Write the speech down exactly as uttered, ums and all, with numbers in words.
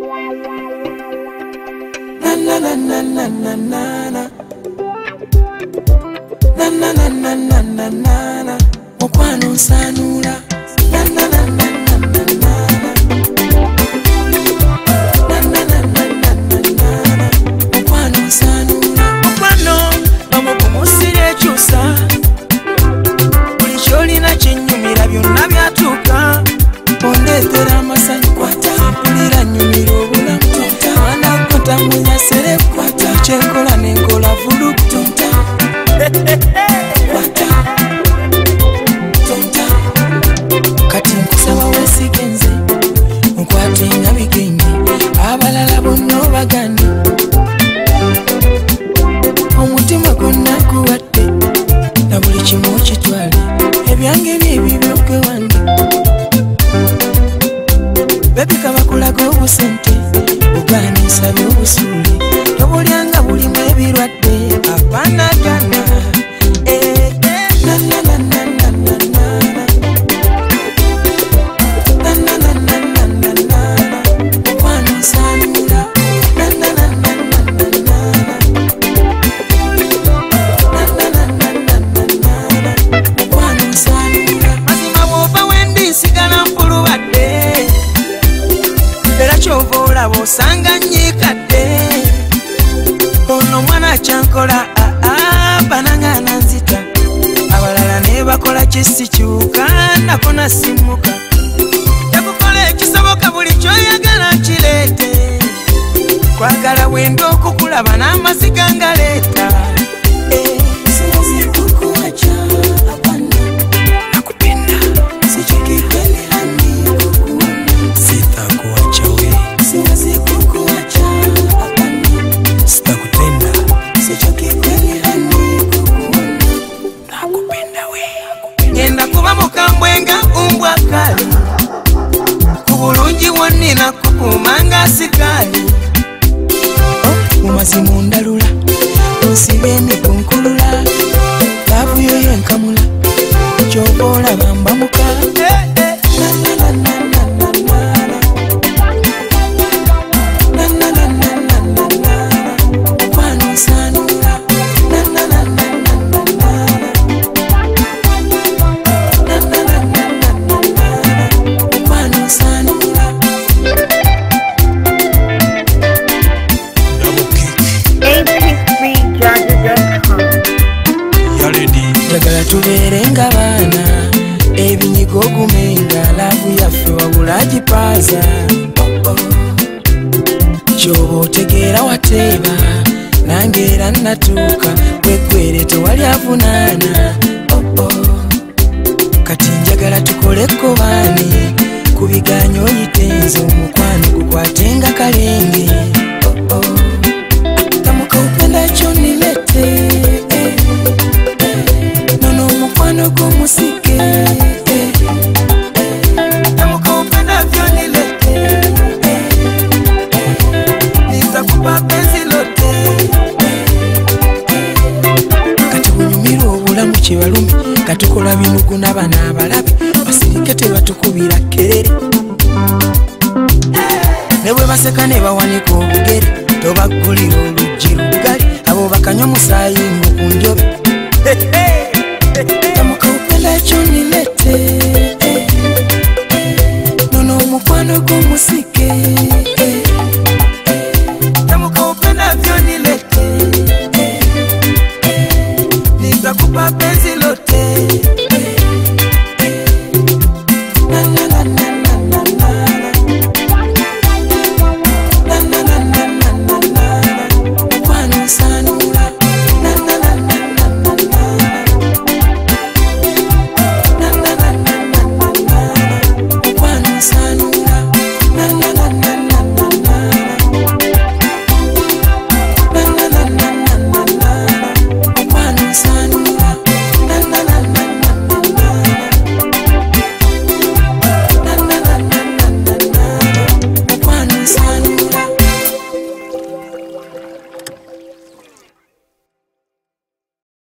Na na na na na na na na. Na na na na na na na na. Mukwano Onsanula. Na na na na na na na. Na na na na na na na. Mukwano Onsanula. Mukwano bamukumusire chusa. Buli kyolina kyennyumira byonna byatuuka. Ondetera amasanyu kwata. Mpulira nnyumira obulamu. Wana kota munya sere kwata. Kyenkola nenkola vulu tonta. Kwata. Tonta. Kati nkusaba wesigenze. Nkwate nga bigenge. Abalala bonna obagane. Omutima gwonna guwadde. Na buli kimu okitwale. Ebyange byebyo byokwe wange. Baby kabakulaga obusente. Ugana nsabye obusuule. Tobulyanga bulimu ebirwadde. Apana gana. Eh, eh, na na na na na na na. Na na na na na na na. Mukwano Onsanula. Na na na na na na na. Na na na na na na na. Mukwano Onsanula. Mazima bw'ova wendi sigala mpulubadde. Era kyova olaba osanga nyiikadde. Ono mwana kyankola aa bananga nanzita. Abalala ne bakola kisikyuka nako nasimuka. Yakukola ekisoboka buli kyoyagala nkireete. Kwagala wenda okukulaba n'amasiga ngaleeta. Siwezi kukuacha hapana. Nakupenda sichokipende hani kukuona. Sitakuacha we. Siwezi kukuacha hapana. Sitakutenda sichokipende hani kukuona. Nakupenda we. Ngenda kuba mukambwe nga umbwa kali. Kubulungi wonnina kukuuma nga sikaali. Mumazimu ndalula. Onsiba emikunkulula. Laavu yo yenkamula. Kyova olaba mbamuka. Na na na na na na na. Na na na na na na na. Mukwano Onsanula. Na na na na na na na. Na na na na na na na. Mukwano Onsanula. A P three Georgia dot com. Yaled. Njagala tubeere nga baana. Ebinyigo ogumenga. Laavu yaffe wabula agipaaza. Oh, oh. Ky'oba otegeera wateeba. Nange era natuuka. Weggwere tewali avunaana. Oh, oh. Kati njagala tukoleko baani. Ku biganyo oyitenze omukwano gukwatenga kalenge. Oh, oh. Tamuka upenda kyonilete. Nono mukwano g'omusike. Tamuka upenda kyonilete. Nitakupa penzi lote. Kati bunyumira obulamu kyebalumi. Katukola binugu n'abaana abalabe. Basirike tebatukubira kerere. Ne bwe baseka ne bawanika obugere. Tobaggulira oluggi lugali. Abo bakanywa omusaayi ngo ku njobe. Tamuka upenda kyonilete. Nono omukwano g'omusike. Tamuka upenda kyonilete. Nitakupa penzi lote. Na na na na.